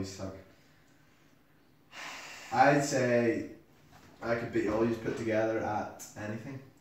suck. I'd say I could beat all you put together at anything.